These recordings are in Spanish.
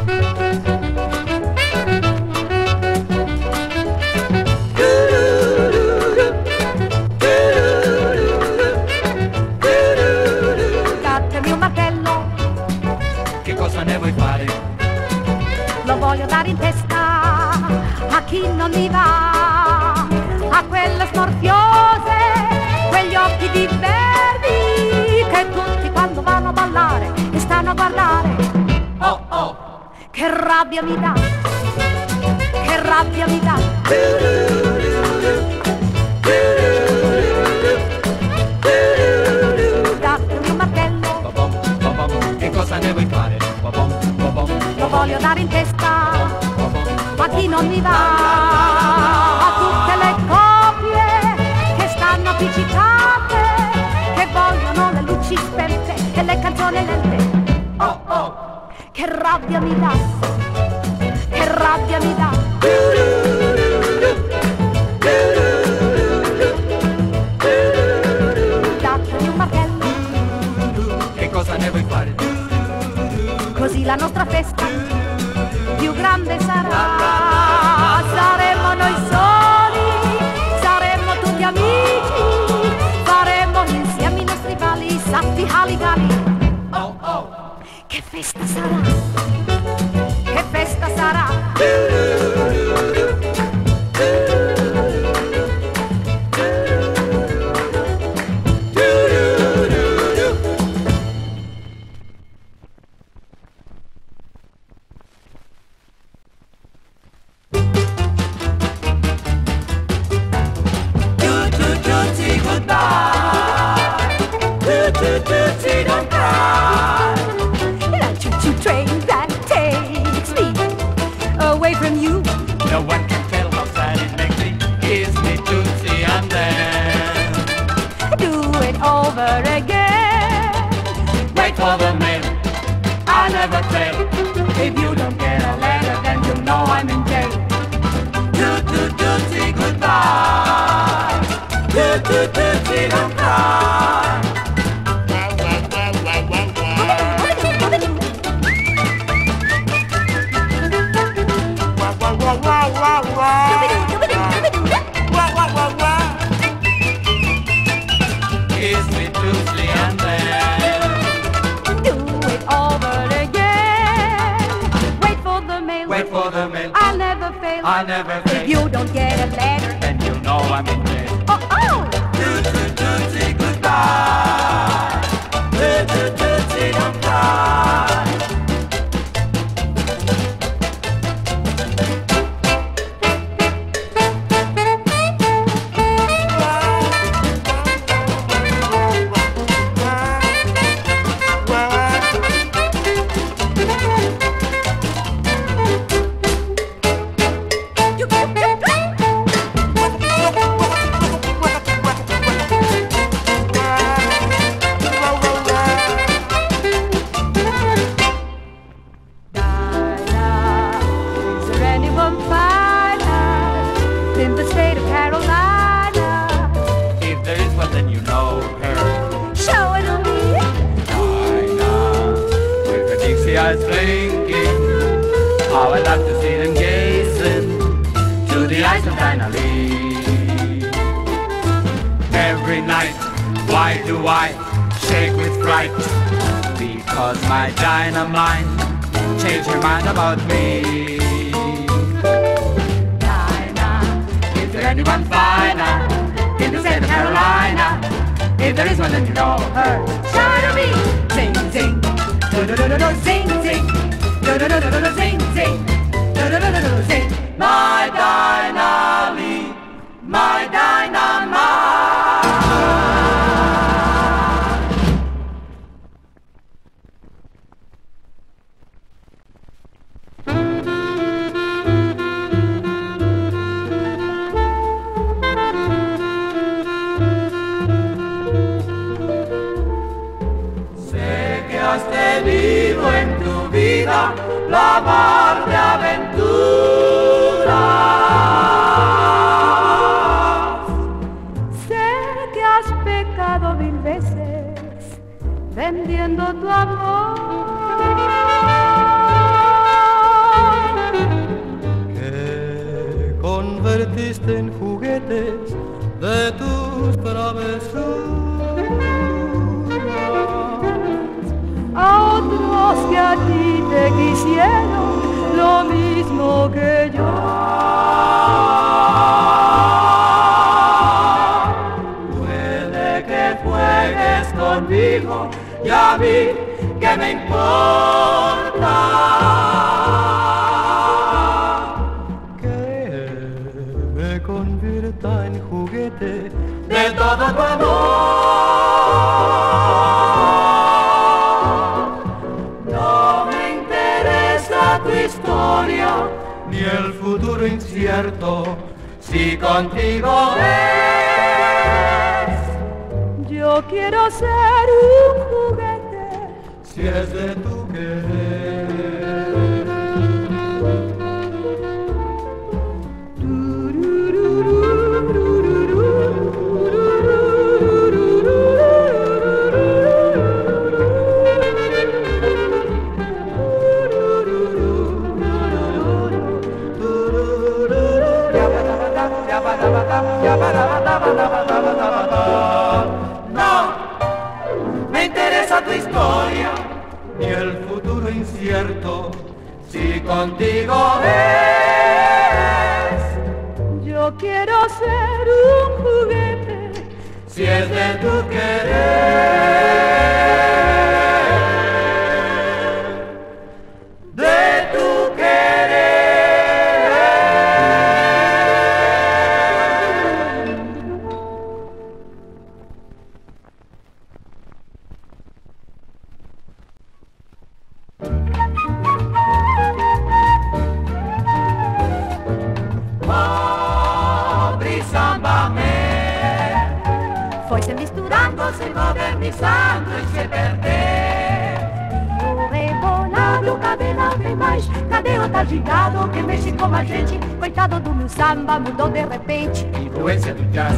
Datemi un martello, Che cosa ne vuoi fare? lo voglio dare in testa a chi non mi va, a quelle smorfiose, quegli occhi di verdi che tutti quando vanno a ballare e stanno a guardare. Oh oh, Che rabbia mi dà, che rabbia mi dà. Datemi un martello, ba-bom, ba-bom. Che cosa ne vuoi fare? Ba-bom, ba-bom, lo voglio dare in testa ba-bom. a chi non mi va, a tutte le coppie che stanno appiccicate, che vogliono le luci spente e le canzoni lente. Oh oh, Che rabbia mi dà, che rabbia mi dà. Datemi un martello, che cosa ne vuoi fare? così la nostra festa più grande sarà. Saremo noi soli, saremo tutti amici, faremo insieme i nostri balli, saffi, haligali. Oh oh, Che festa sarà, che festa sarà. Tootsie goodbye. Tootsie don't cry. Like choo-choo train that takes me away from you. No one can tell how sad it makes me. Kiss me, Tootsie, and then Do it over again. wait for the mail. I never fail. If you don't get a letter, then you know I'm in jail. Tootsie goodbye. Tootsie don't cry. Kiss me, Tootsie, and then Do it over again. Wait for the mail. wait for the mail. I'll never fail. I never fail. If you don't get a letter. Then you know I'm in jail. Oh, oh. Tootsie goodbye. Tootsie don't cry. In the state of Carolina, If there is one, then you know her. show it to me. Dinah, with her Dixie eyes blinking. How I love to see them gazing to the eyes of Dinah Lee. Every night, why do I shake with fright? Because my dynamite changed her mind about me. Is there anyone finer in the state of Carolina? If there is one, then you know her. Show it to me. Zing, zing, do-do-do-do-do, zing, zing, do-do-do-do-do, zing, zing, do-do-do-do-do, zing. My Dinah Lee, my dynamite. Sé que has tenido en tu vida la mar de aventuras. Sé que has pecado 1000 veces vendiendo tu amor. existen juguetes de tus travesuras. A otros que a ti te quisieron lo mismo que yo. Puede que juegues conmigo y a mí que me importa. Que me convierta en juguete de todo tu amor. No me interesa tu historia ni el futuro incierto, si contigo es. Yo quiero ser un juguete, si es de tu querer. No me interesa tu historia ni el futuro incierto, si contigo es. yo quiero ser un juguete, si es de tu querer, de tu querer. Foi se misturando, se modernizando e se perder. O rebolado, cadê não tem mais? Cadê o tal gigado que mexe com a gente? Coitado do meu samba, mudou de repente. Influência do jazz.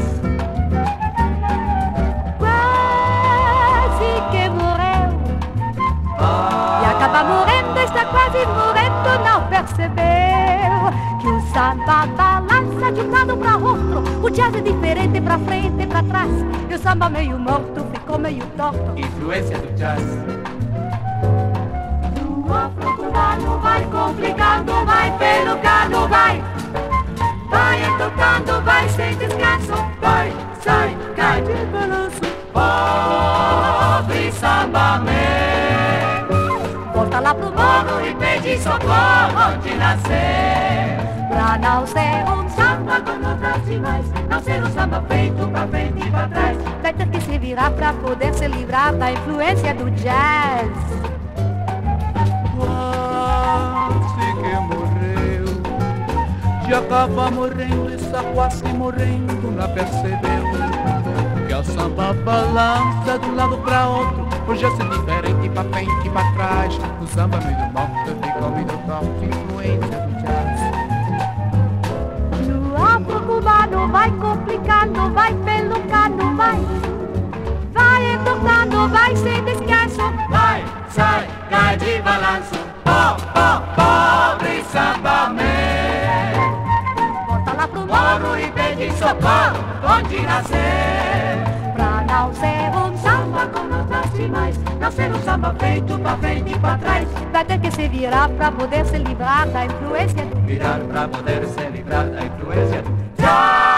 Quase que morreu. E acaba morrendo, está quase morrendo, não percebeu que o samba balança de um lado pra outro. O jazz é diferente pra frente e pra trás. E o samba meio morto ficou meio torto. Influência do jazz. O afro-cubano vai complicando, vai pelo cano, vai. Vai tocando, vai sem descanso. Vai, sai, cai de balanço. Pobre samba-man, volta lá pro morro e pede socorro onde nascer. Pra não ser um samba com notas demais, não ser um samba feito pra frente e pra trás, vai ter que se virar pra poder se livrar da influência do jazz. quase que morreu, já estava morrendo, está quase morrendo, não percebeu que o samba balança de um lado pra outro. Hoje é diferente, pra frente e pra trás. O samba meio morto ficou meio torto, influência do jazz. No afro-cubano vai complicando, vai pelo cano, vai. Vai entortando, vai sem descanso. Vai, sai, cai de balanço. Pobre samba-man, Volta lá pro morro e pede socorro onde nascer. pra não ser um samba com notas demais, não ser um samba feito pra frente e pra trás, vai ter que se virar pra poder se livrar da influência do Virar pra poder se livrar da influência do jazz.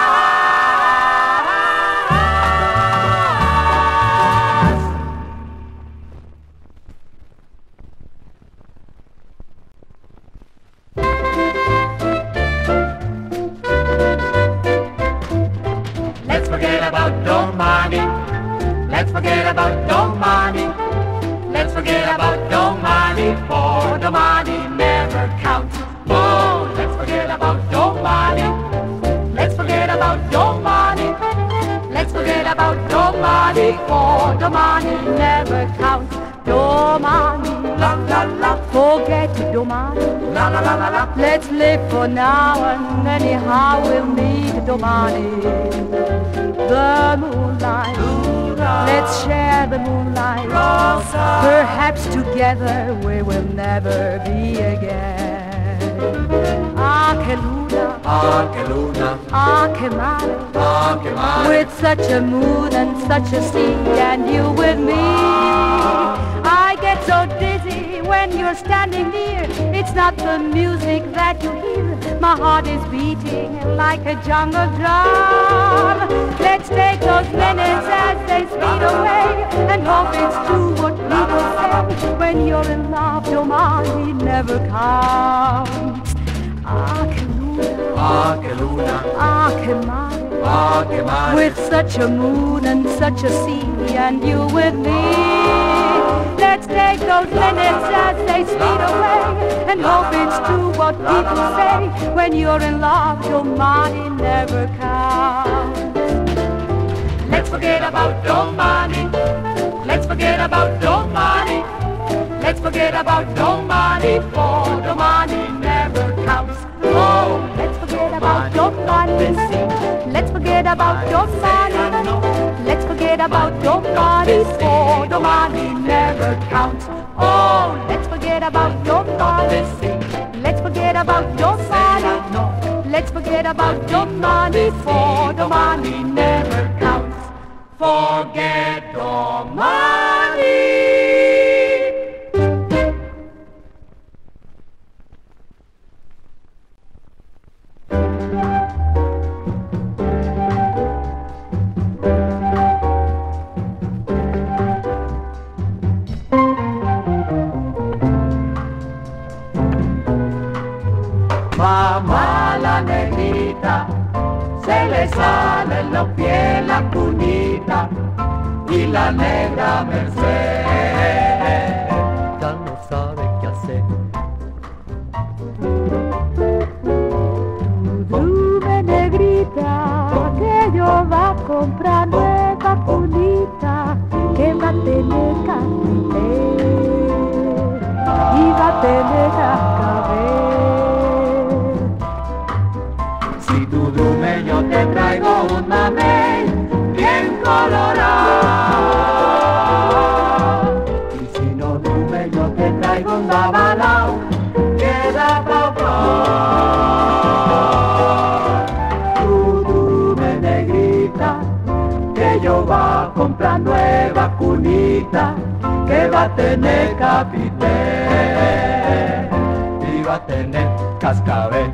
Let's forget about Domani. Let's forget about Domani. Let's forget about Domani, for Domani never counts. Oh, let's forget about Domani. Let's forget about Domani. Let's forget about Domani, for Domani never counts. Domani, La la la, forget Domani. la la la la la. Let's live for now and anyhow we'll need Domani. The moonlight, let's share the moonlight. Perhaps together we will never be again. Ah, che luna, Ah, que luna, ah, que mare, ah, que mare. with such a moon and such a sea, and you with me. I get so dizzy when you're standing near. It's not the music that you hear. My heart is beating like a jungle drum. Let's take those minutes as they speed away and hope it's true what people say. When you're in love, your money never comes. Ah, que luna, Ah, que luna, ah, que mare, ah, que mare. with such a moon and such a sea, and you with me. Let's take those minutes as they speed away and hope it's true what people say. When you're in love, your money never counts. Let's forget about your money. Let's forget about your money. Let's forget about your money, for the money never counts. Oh, Let's forget about your money. Let's forget about your money. Let's forget about your money, for the money never counts. Oh, let's forget about your money. Let's forget about your money. Let's forget about your money, for the money never counts. forget your money. Mamá la negrita, se le sale en los pies la cunita y la negra Mercedes ya no sabe qué hacer. Dime negrita, que yo va a comprar nueva cunita, que va a tener cascabel y va a tener cascabel. Si tú dume yo te traigo un mamey bien colorado, y si no dume yo te traigo un babalao que da poco. Tú dume negrita, que yo va a comprar nueva cunita, que va a tener capitel y va a tener cascabel.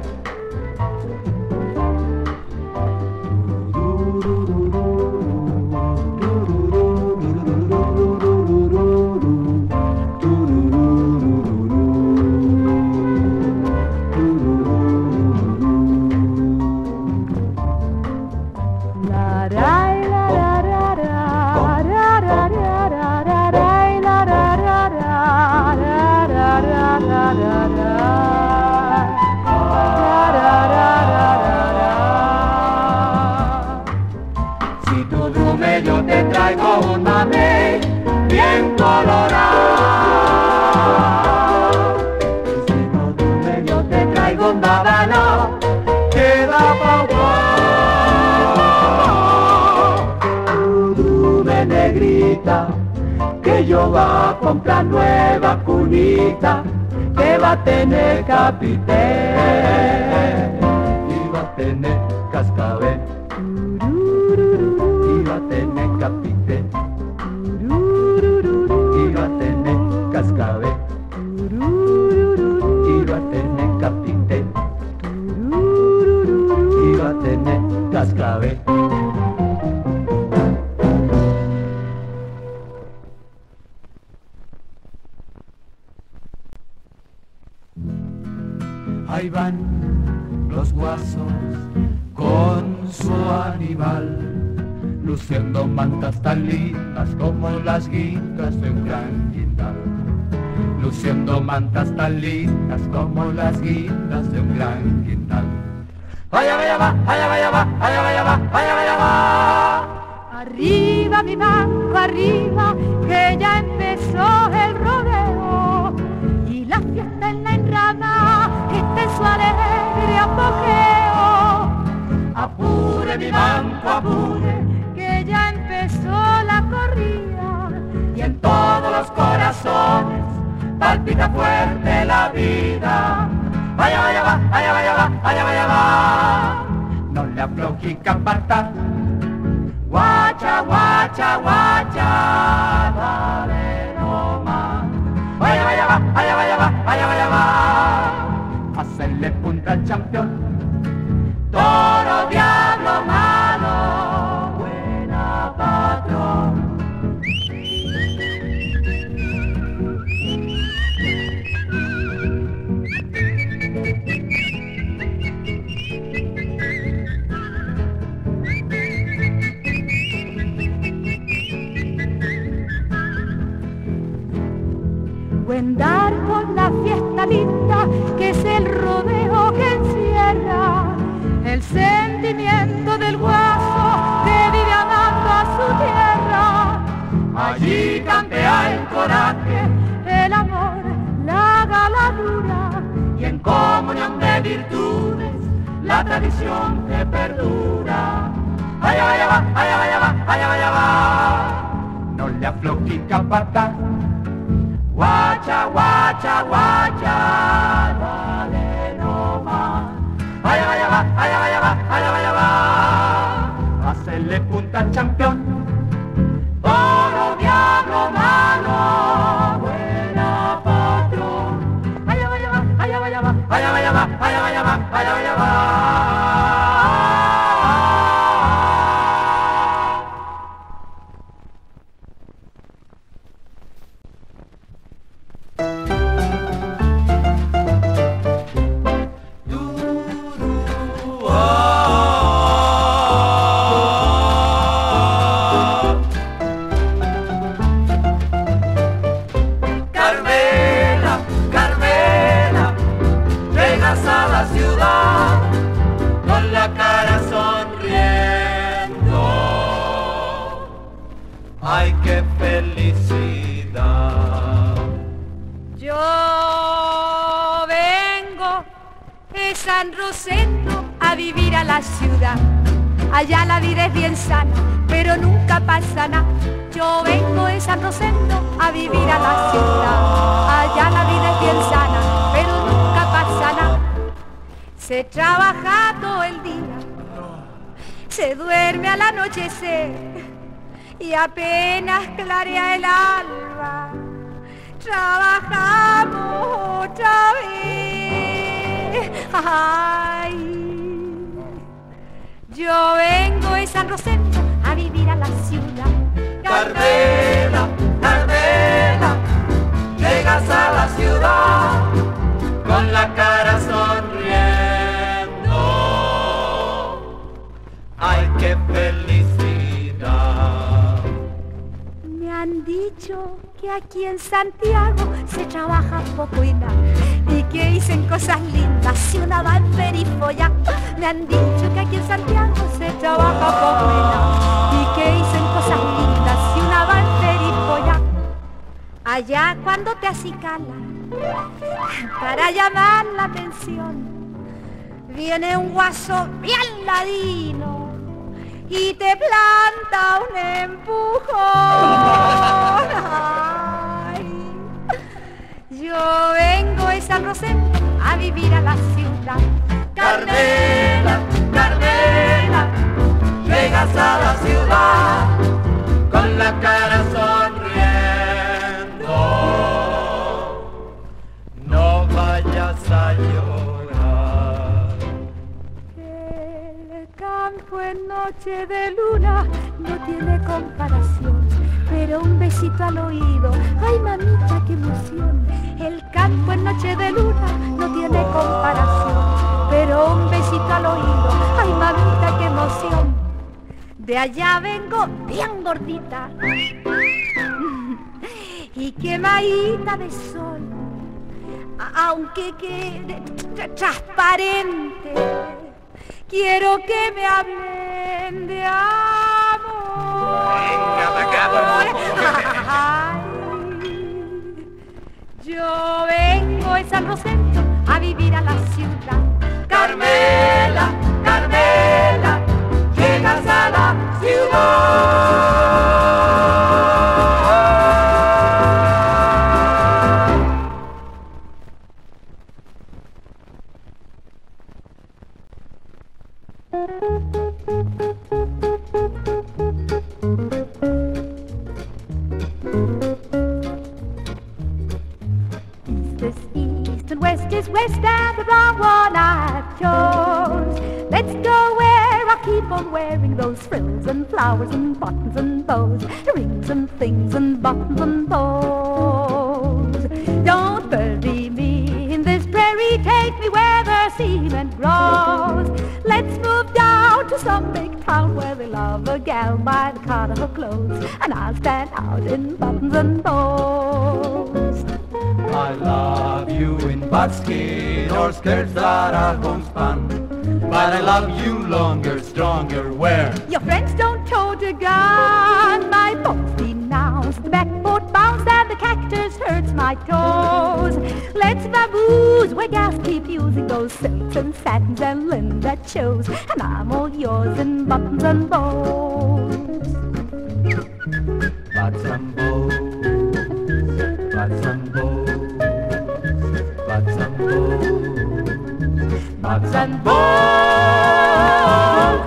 Si tú dume yo te traigo un mamey bien colorado, y si no dume yo te traigo un babalao que da poco. Tú dume negrita, que yo va a comprar nueva cunita, que va a tener capitel y va a tener cascabel. Y va a tener capitel y va a tener cascabel y va a tener capitel y va a tener cascabel. Ahí van los guasos con su animal, luciendo mantas tan lindas como las guindas de un gran quintal. Luciendo mantas tan lindas como las guindas de un gran quintal. Vaya, vaya, va, vaya, vaya, va, vaya, vaya, va, vaya, vaya, va. Arriba mi banco, arriba, que ya empezó el rodeo y la fiesta en la enrama está en su alegre apogeo. Apure mi banco, apure, Que ya empezó la corrida y en todos los corazones palpita fuerte la vida. Vaya, vaya, va, vaya, vaya, va, vaya, vaya, va. floquí capata. Guacha, guacha, guacha, dale nomás. Vaya, vaya, va, vaya, vaya, va, vaya, vaya, va. Hacerle punta al campeón. Toro, diablo, malo, buena patrón. Buen dar con la fiesta linda que es el rodeo que encierra el sentimiento del guaso que vive amando a su tierra. Allí cantea el coraje, El amor, la galadura y en comunión de virtudes la tradición que perdura. Allá vaya va, allá vaya va, allá vaya va. No le afloje capata. Guacha, guacha, guacha, dale nomás. Allá vaya va, allá vaya va, allá vaya va. Hacerle punta al campeón. Toro, diablo, malo, buena patrón. Allá vaya va, allá vaya va, allá vaya va, allá vaya va, allá vaya va. ¡Ay, qué felicidad! Yo vengo de San Rosendo a vivir a la ciudad. Allá la vida es bien sana, pero nunca pasa nada. Yo vengo de San Rosendo a vivir a la ciudad. Allá la vida es bien sana, pero nunca pasa nada. Se trabaja todo el día, se duerme al anochecer y apenas clarea el alba, trabajamos otra vez. Ay, yo vengo de San Rosendo a vivir a la ciudad. Carmela, Carmela, llegas a la ciudad con la cara sonriendo. ¡Ay, qué felicidad! Me han dicho que aquí en Santiago se trabaja poco y nada, y que dicen cosas lindas si una va en perifolla. Me han dicho que aquí en Santiago se trabaja poco y nada, y que dicen cosas lindas si una va en perifolla. Allá cuando te acicalan para llamar la atención, viene un guaso bien ladino y te planta un empujón. Ay, yo vengo de San Rosendo a vivir a la ciudad. Carmela, Carmela, llegas a la ciudad con la cara sonriendo. No vayas a llorar. El campo en noche de luna no tiene comparación, pero un besito al oído, ay mamita, qué emoción. El campo en noche de luna no tiene comparación, pero un besito al oído, ay mamita, qué emoción. De allá vengo bien gordita y quemadita de sol, aunque quede transparente. Quiero que me hablen de amor. Ay, yo vengo de San Rosendo a vivir a la ciudad. Carmela, Carmela, llegas a la ciudad. West is west and the wrong one I've chose. Let's go where I keep on wearing those frills and flowers and buttons and bows, rings and things and buttons and bows. Don't bury me in this prairie, take me where the cement grows. Let's move down to some big town where they love a gal by the cut of her clothes, and I'll stand out in buttons and bows. I love you in buckskin or skirts that are homespun, but I love you longer, stronger, where? Your friends don't tote a gun. My folks denounce the backboard bounce and the cactus hurts my toes. Let's vamoose where gals keep using those silks and satins and linen that shows, and I'm all yours in buttons and bows. Buttons and bows, buttons and bows. Butts and bows, butts and bows.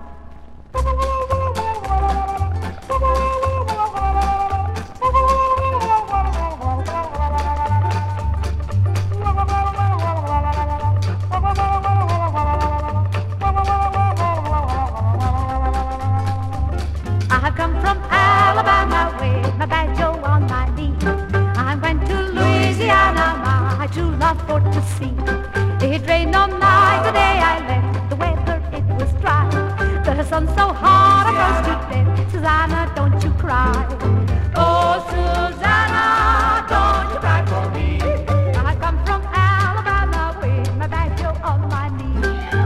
I have come from Alabama with my banjo on my knee. I went to Louisiana, my true love for to see. It rained all night the day I left, the weather it was dry. The sun so hot I froze to death. Susanna, don't you cry. Oh, Susanna, don't you cry for me. I come from Alabama with my banjo on my knee.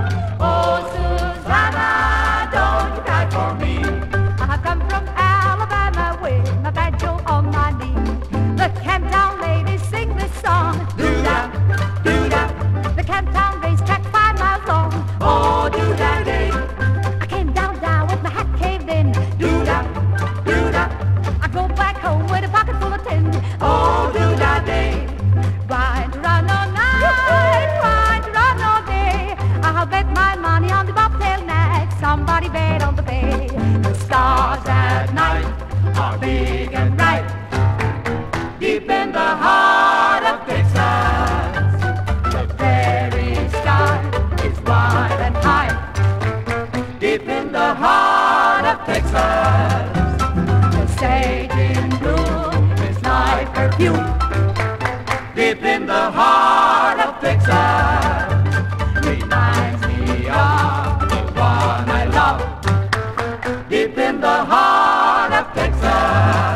Oh, Susanna, don't you cry for me. I come from Alabama with my banjo on my knee. The Camptown ladies sing this song. Do-da, do-da. The Camptown racetrack 5 miles long. Oh, do-da day. I came down with my hat caved in. Do-da, do-da. I go back home with a pocket full of tin. Oh, do-da day. Ride to run all night, ride to run all day. I'll bet my money on the bobtail nag. Somebody bet on the bay. The stars at night Are big and bright, deep in the heart of Texas. the prairie sky It's wide and high, deep in the heart of Texas. the sage in bloom is life perfume. Deep in the heart of Texas, reminds me of the one I love. Deep in the heart of Texas.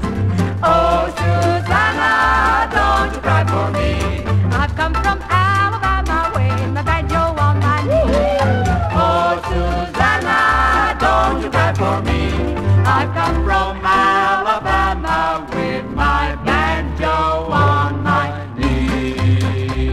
Oh, Susanna, don't you cry for me. I've come from Alabama with my banjo on my knee. Oh, Susanna, don't you cry for me. I've come from Alabama with my banjo on my knee.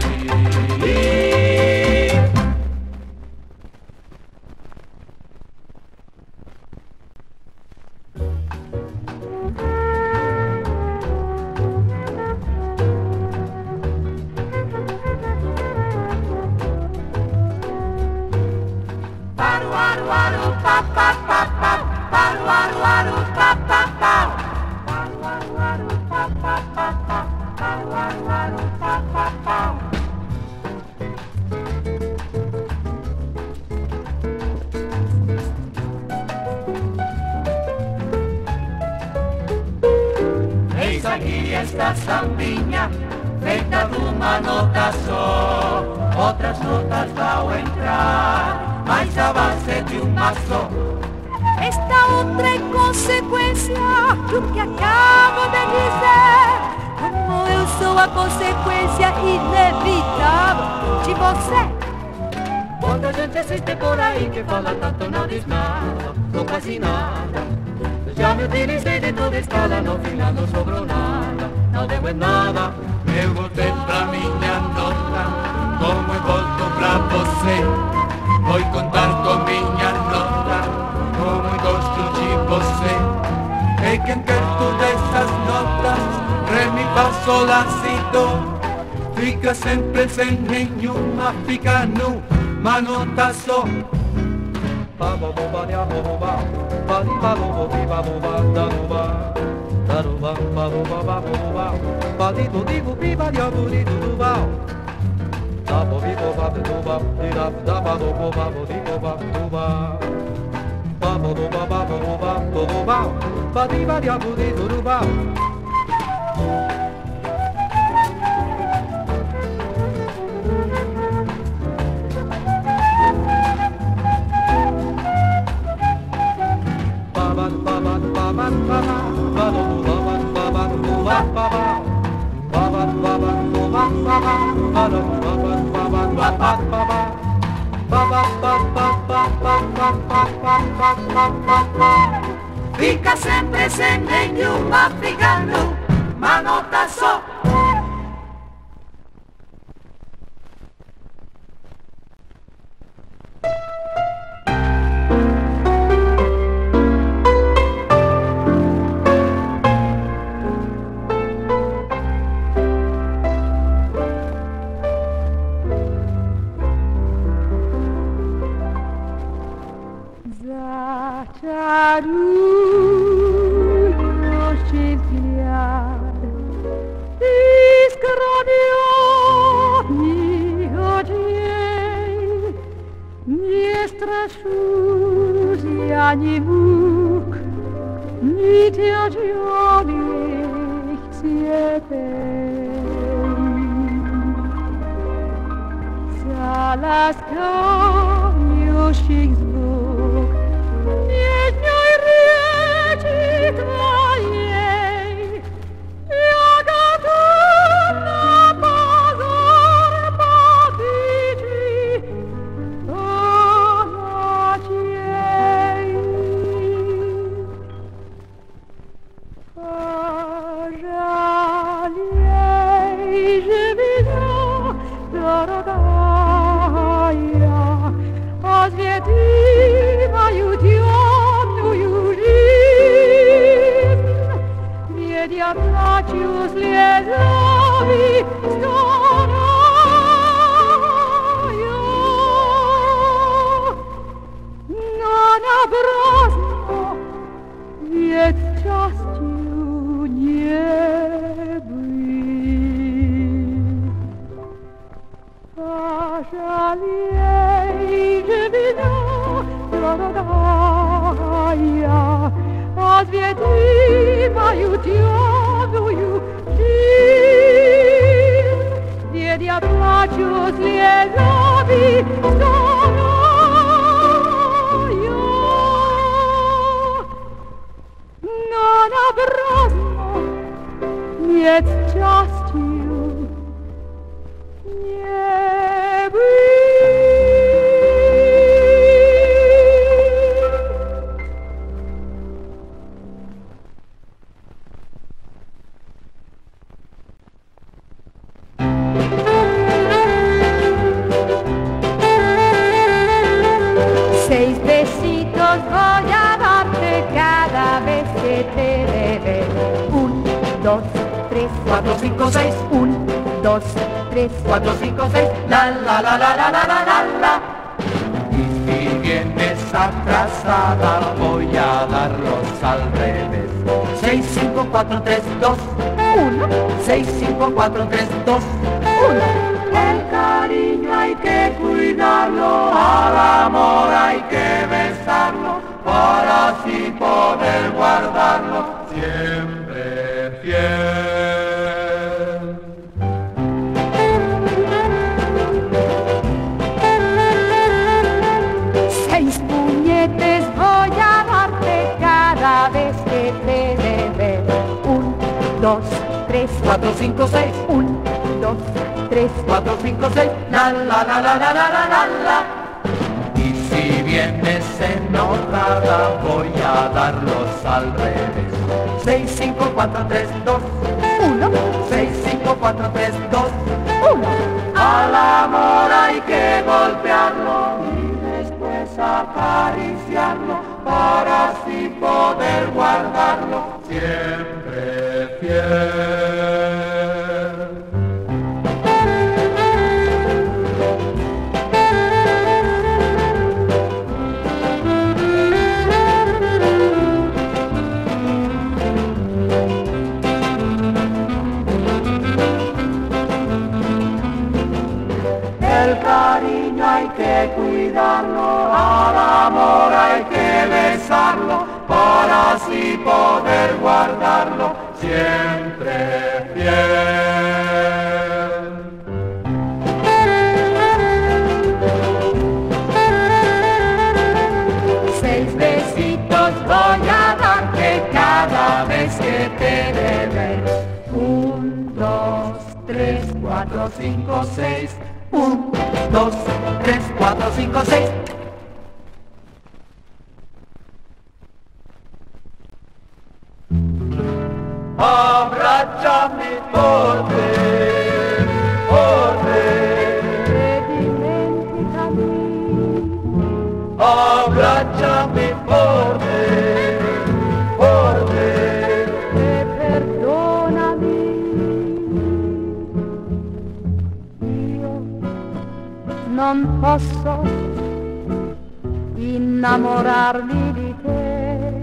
Eis aquí esta zambiña, feita dunha nota só. Outras notas vão entrar, mais a base de un mazo. Esta outra é consequência do que acabo de dizer. Como eu sou a consequência inevitável de você. Quanta gente existe por aí que fala tanto, não diz nada, ou quase nada. Já me utilizei de toda escala, no final não sobrou nada, não deu em nada. Eu voltei pra minha nota, como eu volto pra você. Vou contar com minha nota, como eu gosto de você. E quem quer todas essas notas, re, mi, fa, sol, la, si, do, fica sempre sem nenhuma, fica numa nota só. ba ba ba ba ya ba ba ba di ba ba ba ba ba da ba da ba ba ba ba ba ba di do bi ba ya do di do ba da ba bi ba do ba di da ba do ba di ba do ba ba ba do ba do ba di ba ya do di do ba Fica sempre sempre di un africano, ma non ta so. Ani Bóg, ni dziadzionych ciebie. Za laską już ich zbóg, nie znaj rzeczy twojej, jaka tu na pozór pobici, ona cię. Пожалей же меня, дорогая, освети мою темную жизнь, ведь я плачу слезами старая, но напрасно, ведь счастью не быть. Пожалей же меня, дорогая, освети мою темную жизнь, ведь я плачу слезами старая. Но напрасно, нет счастью не быть. Seis besitos voy a darte cada vez que te bebe. 1, 2, 3, 4, 5, 6. 1, 2, 3, 4, 5, 6. La la la la la la la la la. Y si vienes atrasada voy a darlos al revés. 6, 5, 4, 3, 2. 1, 6, 5, 4, 3, 2. 1. El cariño hay que cuidarlo, al amor hay que besarlo, para así poder guardarlo Siempre fiel. Seis puñetes voy a darte cada vez que te bebe. 1, 2, 3, 4, 5, 6. 1, 2, 3, 4, 5, 6. La la la la la la la la la. Y si vienes enojada voy a darlos al revés. 6, 5, 4, 3, 2. 1, 6, 5, 4, 3, 2. 1. Al amor hay que golpearlo y después acariciarlo, para así poder guardarlo Siempre fiel. el cariño hay que cuidarlo, al amor hay que besarlo, para así poder guardarlo siempre fiel. 6 besitos voy a darte cada vez que te dé ver. 1, 2, 3, 4, 5, 6. 1, 2, 3, 4, 5, 6. Abbracciami forte, forte, e dimenticami, abbracciami forte, forte, e perdonami. Io non posso innamorarmi di te,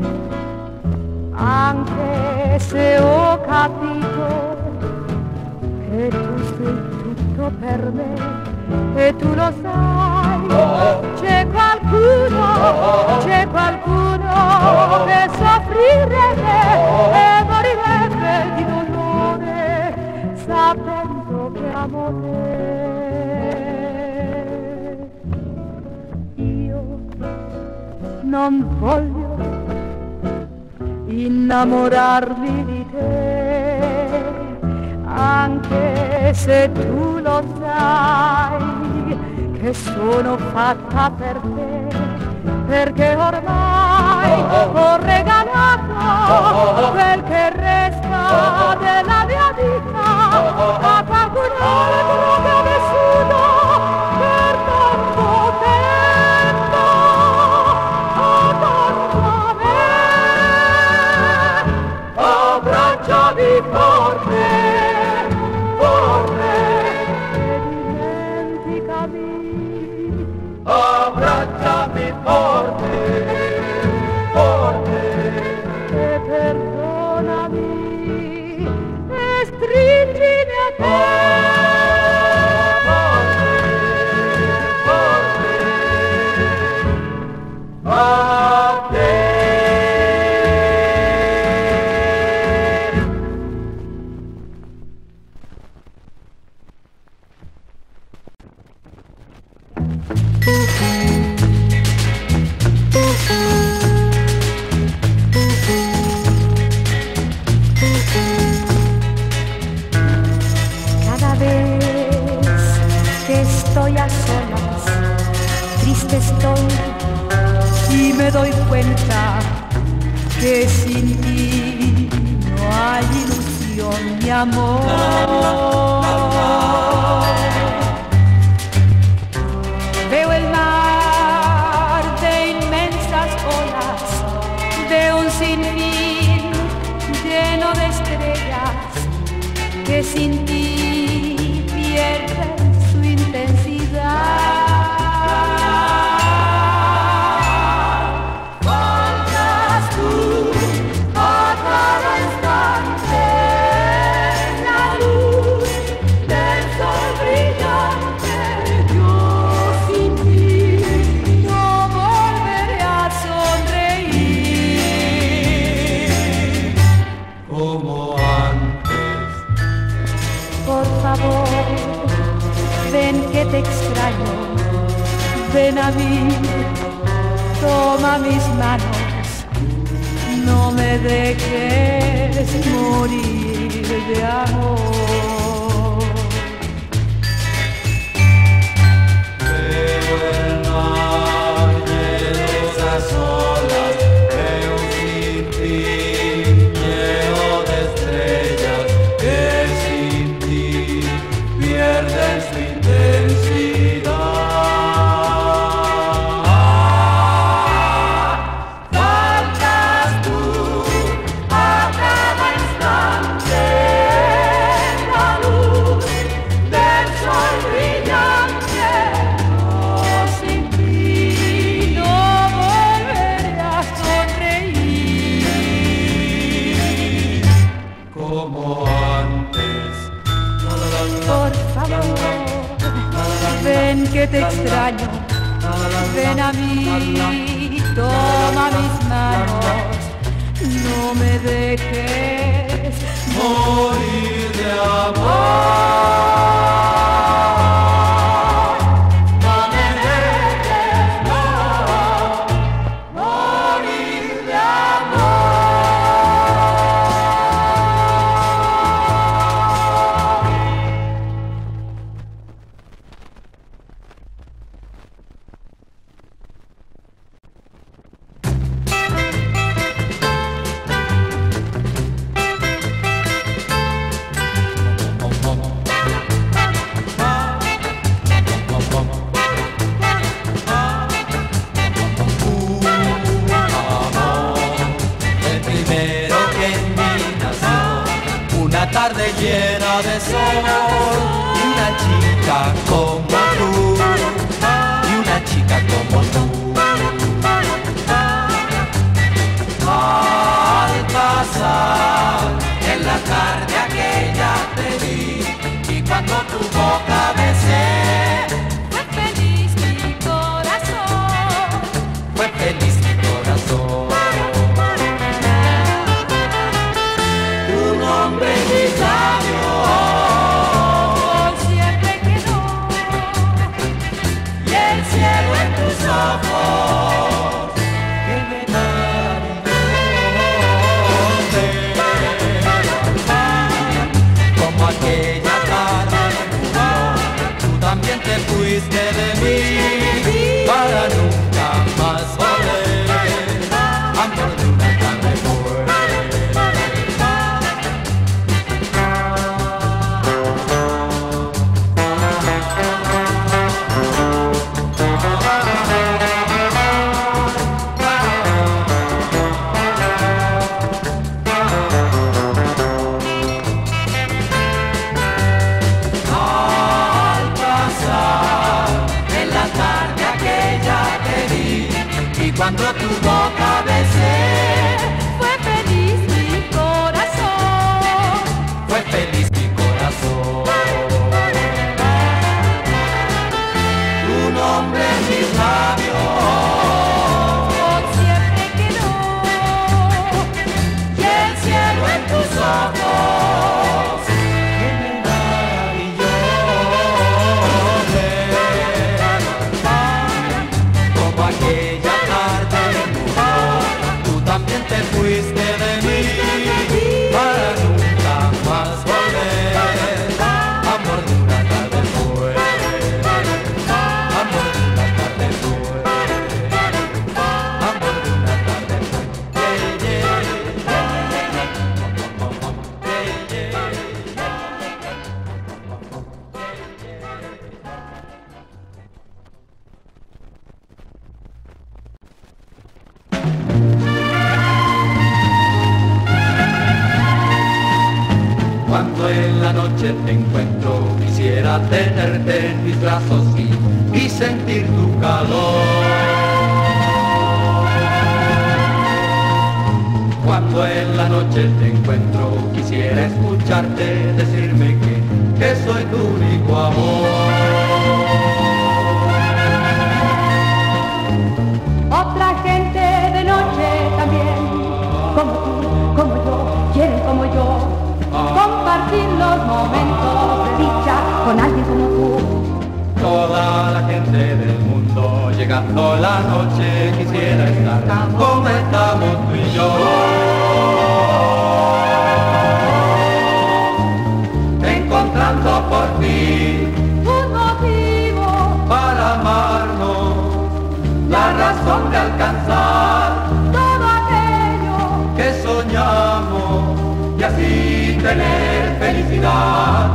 anche se ho capito che tu sei tutto per me e tu lo sai. C'è qualcuno che soffrirebbe e morirebbe di dolore sapendo che amo te. Io non voglio innamorarmi di te, anche se tu lo sai che sono fatta per te, perché ormai ho regalato quel che resta della mia vita a qualcun altro che ha vissuto per tanto tempo, accanto a me. abbracciami forte, forte, E dimenticami, abbracciami forte, forte, e perdonami, e stringimi a te. a te. Cada vez que estoy a solas, triste estoy y me doy cuenta que sin ti no hay ilusión ni amor. Veo el mar de inmensas olas, de un sinfín lleno de estrellas que sin ti pierden su intensidad. Faltas tú a cada instante, la luz del sol brillante. Yo sin ti no volveré a sonreír. Como antes, Por favor, ven que te extraño, ven a mí, toma mis manos, no me dejes morir de amor. veo el mar de esas olas, veo un sinfín lleno de estrellas que sin ti pierden su intensidad. Faltas tú a cada instante, la luz del sol brillante. Oh, sin ti no volveré a sonreír. Como antes, Por favor, Ven que te extraño, ven a mí, toma mis manos, no me dejes morir de amor. Tarde llena de sol, y una chica como tú, y una chica como tú. Al pasar en la tarde aquella te vi, y cuando tu boca besé, fue feliz mi corazón, fue feliz mi corazón. Tu nombre en mis labios por siempre quedó, y el cielo en tus ojos que me como aquella tarde tú también te fuiste de mí para nunca más volver, amor de una tarde fue. Cuando tu boca besé, fue feliz mi corazón, fue feliz mi corazón. Tu nombre en mis labios por siempre quedó, y el cielo en tus ojos que me maravilló. Como aquella también te fuiste de mí para nunca más volver, amor de una tarde fue, amor de una tarde fue, amor de una tarde Cuando en la noche te encuentro, quisiera tenerte en mis brazos y sentir tu calor. Cuando en la noche te encuentro, quisiera escucharte decirme que soy tu único amor. otra gente de noche también, como tú, como yo, quieren como yo, compartir los momentos de dicha con alguien como tú. Toda la gente del mundo, llegando la noche, quisiera estar como estamos tú y yo. Encontrando por fin Un motivo para amarnos, la razón de alcanzar todo aquello que soñamos y así tener felicidad.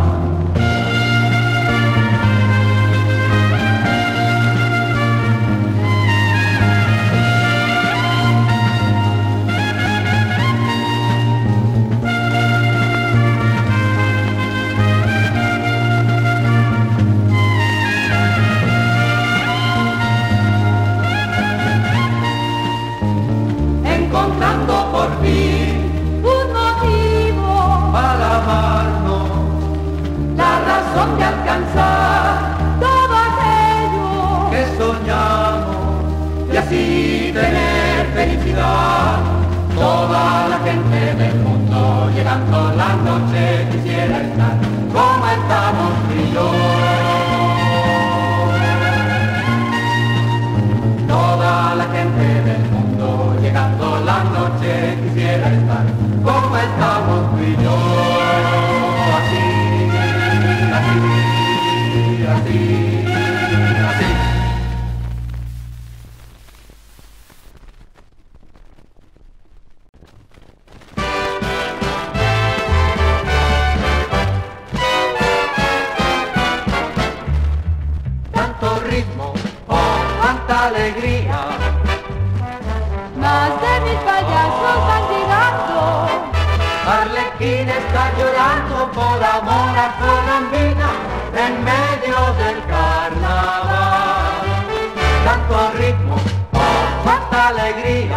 gente del mundo, llegando la noche quisiera estar como estamos tú y yo. Toda la gente del mundo, llegando la noche quisiera estar como estamos tú y yo. Así, así, así, así. Tanto ritmo, oh, tanta alegría. Más de 1000 payasos van llegando. Arlequín está llorando por amor a Colombina en medio del carnaval. Tanto ritmo, oh, cuánta alegría.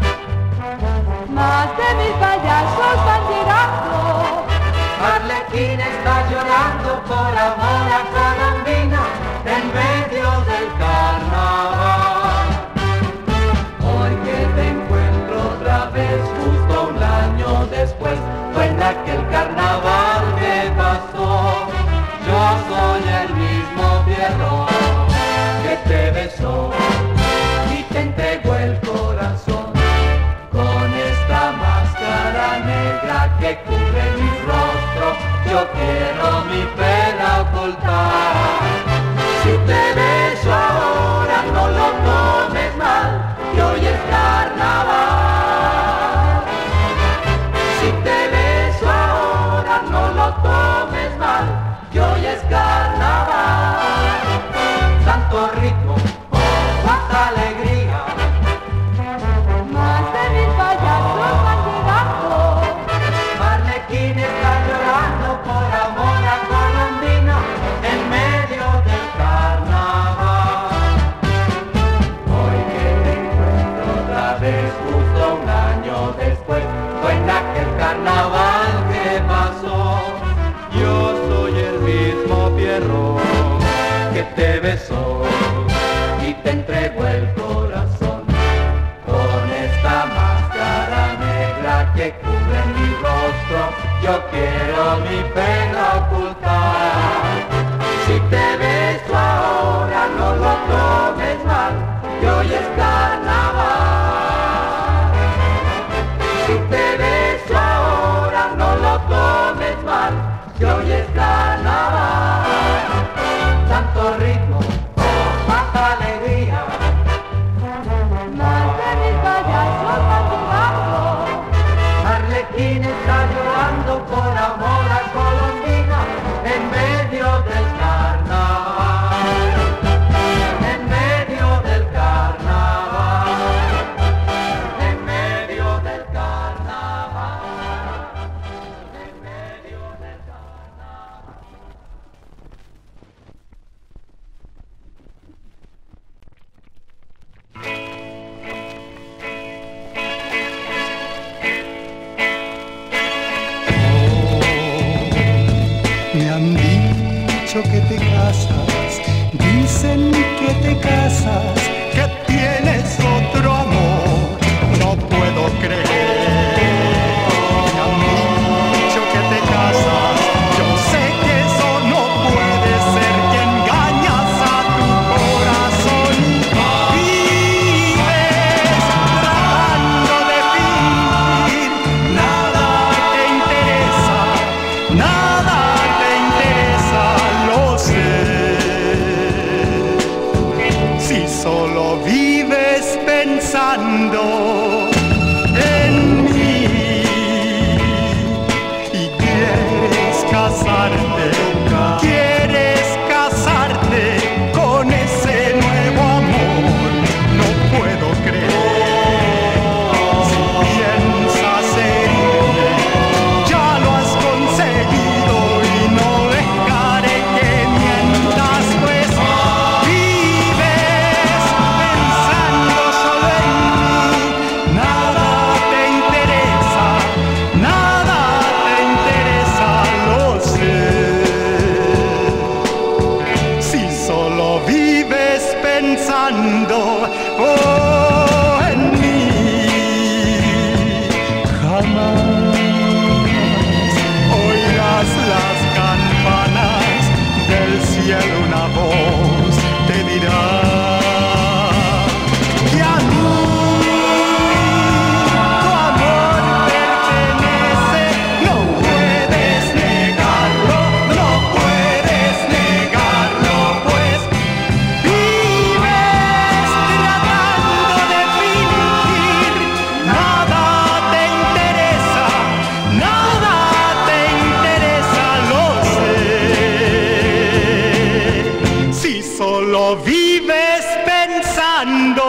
Más de 1000 payasos van llegando. Arlequín está llorando por amor a Colombina en medio del carnaval. Hoy que te encuentro otra vez justo un año después, fue en aquel carnaval que pasó. Yo soy el mismo Pierrot que te besó y te entregó el corazón con esta máscara negra que cubre mi rostro. Yo quiero mi pena ocultar. Si te beso ahora no lo tomes mal, que hoy es carnaval. Si te beso ahora no lo tomes mal, que hoy es carnaval. Tanto ritmo, oh, cuánta alegría. Más de 1000 payasos van llegando. Arlequín está llorando por amor a Colombina en medio del carnaval. Hoy que te encuentro otra vez justo un año después, fue en aquel carnaval que pasó. Yo soy el mismo Pierrot que te besó y te entregó el corazón con esta máscara negra que cubre mi rostro. Yo quiero mi pena ocultar. Si te beso ahora no lo tomes mal, que hoy es carnaval. Si te beso ahora no lo tomes mal, que hoy es carnaval. Tanto ritmo, oh, cuánta alegría. Más de 1000 payasos van llegando. Arlequín está llorando por amor a Colombina en medio del carnaval. En medio del carnaval. En medio del carnaval. En medio del carnaval. Me han dicho que te casas, dicen que te casas, que tienes otro amor, no puedo creer. Me han dicho que te casas, yo sé que eso no puede ser, que engañas a tu corazón. Vives tratando de fingir, nada te interesa, nada te interesa, lo sé. Si solo vives pensando en mí y quieres casarte con ese nuevo amor, no puedo creer. Si piensas herirme, ya lo has conseguido y no dejaré que mientas, pues vives pensando solo en mí. Nada te interesa, lo sé. Si solo vives pensando en mí, jamás solo vives pensando.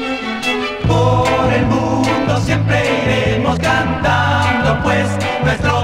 Siempre iremos cantando, pues nuestro